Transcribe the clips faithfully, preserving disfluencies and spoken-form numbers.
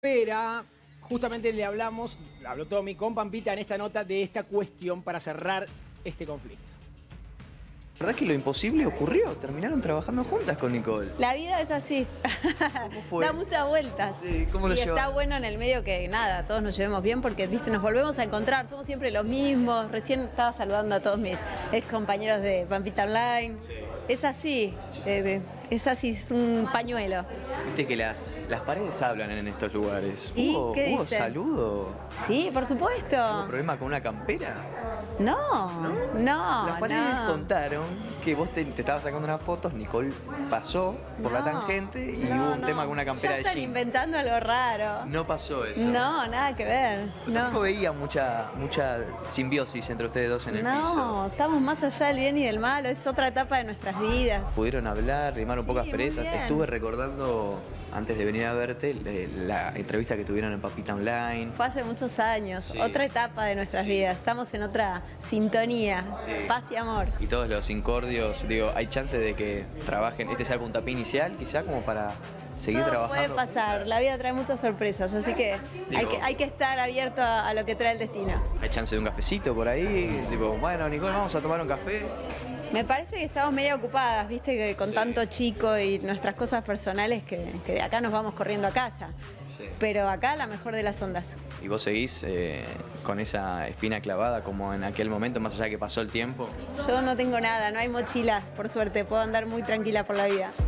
Pero justamente le hablamos, habló Tommy con Pampita en esta nota de esta cuestión para cerrar este conflicto. La verdad es que lo imposible ocurrió. Terminaron trabajando juntas con Nicole. La vida es así. ¿Cómo fue? Da muchas vueltas. Sí, ¿cómo lo y llevan? está bueno en el medio que nada, todos nos llevemos bien porque viste, nos volvemos a encontrar. Somos siempre los mismos. Recién estaba saludando a todos mis ex compañeros de Pampita Online. Sí. Es así. De, de, es así, es un pañuelo. Viste que las, las paredes hablan en estos lugares. ¿Y ¿Hubo, qué ¿hubo dicen? saludo? Sí, por supuesto. ¿Hubo problema con una campera? No, no, no. Las paredes no. contaron que vos te, te estabas sacando unas fotos, Nicole pasó por No, la tangente y no, hubo un no. tema con una campera Ya de están jean. inventando algo raro. No pasó eso. No, nada que ver. Pero tampoco No, veía mucha, mucha simbiosis entre ustedes dos en el piso. no, estamos más allá del bien y del mal. Es otra etapa de nuestras vidas. Pudieron hablar, limar un Sí, poco muy asperezas. bien. Estuve recordando, antes de venir a verte, le- la entrevista que tuvieron en Pampita Online. Fue hace muchos años, Sí. otra etapa de nuestras Sí. vidas. Estamos en otra sintonía, Sí. paz y amor. Y todos los incordios, digo, hay chance de que trabajen, este sea el puntapié inicial, quizá como para seguir Todo trabajando. puede pasar, la vida trae muchas sorpresas, así que hay Digo- que, hay que estar abierto a, a lo que trae el destino. Hay chance de un cafecito por ahí, tipo, bueno, Nicole, vamos a tomar un café. Me parece que estamos medio ocupadas, viste, que con Sí. tanto chico y nuestras cosas personales que, que de acá nos vamos corriendo a casa. Sí. Pero acá la mejor de las ondas. Y vos seguís eh, con esa espina clavada como en aquel momento, más allá de que pasó el tiempo. Yo no tengo nada, no hay mochilas, por suerte, puedo andar muy tranquila por la vida.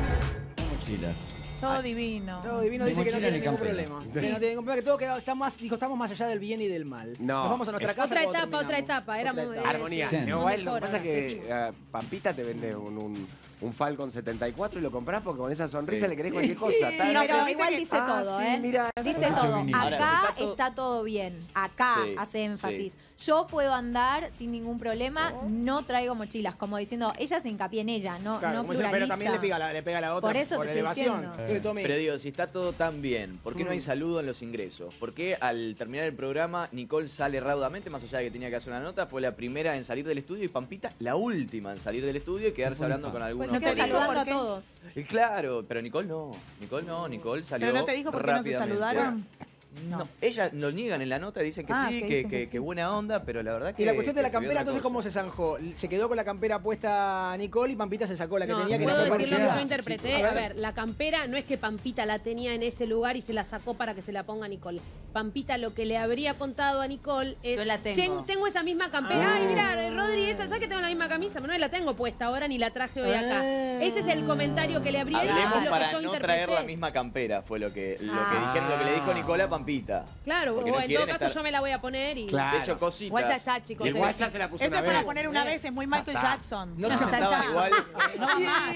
Mochila. Todo divino. Todo divino, Ni dice que no mochila tiene ni ningún campera. problema. Que no tiene ningún problema, que todo queda, está más, dijo, estamos más allá del bien y del mal. No. Nos vamos a nuestra casa. Otra cuando etapa, otra terminamos. etapa. Era Otra muy- etapa. Armonía. Sí. No, No igual, lo que mejora, pasa es que decimos. eh, Pampita te vende un, un, un Falcon setenta y cuatro y lo comprás porque con esa sonrisa le querés cualquier cosa. Sí, Tal- no, pero viste igual que- dice ah, todo, sí, ¿eh? mira. Dice Mucho todo. vinilo. Acá Ahora, si está todo- está todo bien. Acá Sí, hace énfasis. sí. Yo puedo andar sin ningún problema, no traigo mochilas. Como diciendo, ella se hincapié en ella, no, Claro, no como diciendo, pluraliza. pero también le pega, la, le pega la otra Por eso te estoy elevación. diciendo. Sí, Tommy. Pero digo, si está todo tan bien, ¿por qué no hay Mm. saludo en los ingresos? ¿Por qué al terminar el programa Nicole sale raudamente, más allá de que tenía que hacer una nota, fue la primera en salir del estudio y Pampita la última en salir del estudio y quedarse hablando con algunos Pues no te dijo saludando por a qué? todos. Eh, Claro, pero Nicole no. Nicole no, Nicole salió ¿Pero no te dijo por qué no se rápidamente. saludaron? No. Ellas lo niegan en la nota, dicen que Ah, sí, que que, dicen que, que sí. que buena onda, pero la verdad que... Y la cuestión de la que se vio campera, otra entonces, cosa. ¿cómo se zanjó? Se quedó con la campera puesta Nicole y Pampita se sacó la que No, tenía, que puedo no fue decir lo que parecida. yo interpreté. A ver. A ver, la campera no es que Pampita la tenía en ese lugar y se la sacó para que se la ponga Nicole. Pampita lo que le habría contado a Nicole es... Yo la tengo. "Che, tengo esa misma campera. Ay, mirá, Rodri, esa, ¿sabes que tengo la misma camisa? Pero no la tengo puesta ahora ni la traje hoy acá. Ah. Ese es el comentario que le habría hecho. es Hablemos lo que para yo no interpreté. traer la misma campera, fue lo que, lo que Ah. dijeron, lo que le dijo Nicola a Pampita. Claro, Porque o no en quieren todo caso estar- yo me la voy a poner y... Claro. De hecho, cositas. Igual ya está, chicos. Y igual Eso- ya se la puso Eso una es para vez. poner una vez, es muy Michael está. Jackson. No se Ya sentaban está. igual. No va más.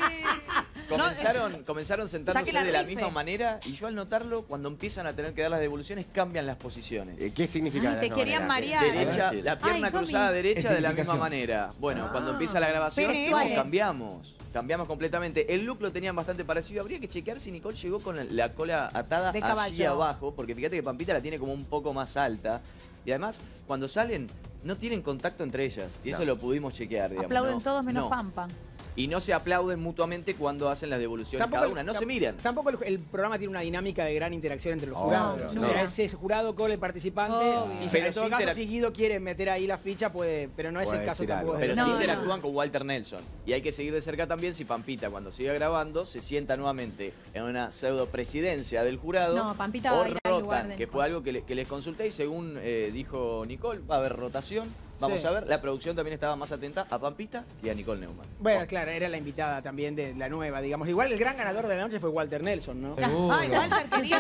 Comenzaron, comenzaron sentándose que la de la rife. misma manera y yo al notarlo, cuando empiezan a tener que dar las devoluciones, cambian las posiciones. Eh, ¿Qué significa? Ay, la te no querían manera? marear. Derecha, Ay, la pierna Tommy. cruzada derecha de la misma Escenificación. manera. Bueno, cuando empieza la grabación, Pene, no, iguales. cambiamos. Cambiamos completamente. El look lo tenían bastante parecido. Habría que chequear si Nicole llegó con la- la cola atada De allí caballo. abajo, porque fíjate que Pampita la tiene como un poco más alta. Y además, cuando salen, no tienen contacto entre ellas. Y eso No. lo pudimos chequear, digamos. Aplauden no, todos menos no. Pampa. Y no se aplauden mutuamente cuando hacen las devoluciones cada el- una. No tam- se miran. Tampoco el, el programa tiene una dinámica de gran interacción entre los Oh, jurados. no. O sea, es ese jurado con el participante. Obvio. Y si Pero en todo sí caso, interac- si Guido quiere meter ahí la ficha, puede. Pero no es Puede el caso decir tampoco. algo. de Pero los- sí No, no. interactúan con Walter Nelson. Y hay que seguir de cerca también si Pampita, cuando siga grabando, se sienta nuevamente en una pseudo presidencia del jurado. No, Pampita va o a ir al lugar rotan, de que Nicole. fue algo que, le- que les consulté y según eh, dijo Nicole, va a haber rotación. Vamos Sí. a ver. La producción también estaba más atenta a Pampita y a Nicole Neumann. Bueno, claro, era la invitada también de la nueva, digamos. Igual el gran ganador de la noche fue Walter Nelson, ¿no? Seguro. Ay, Walter, querido.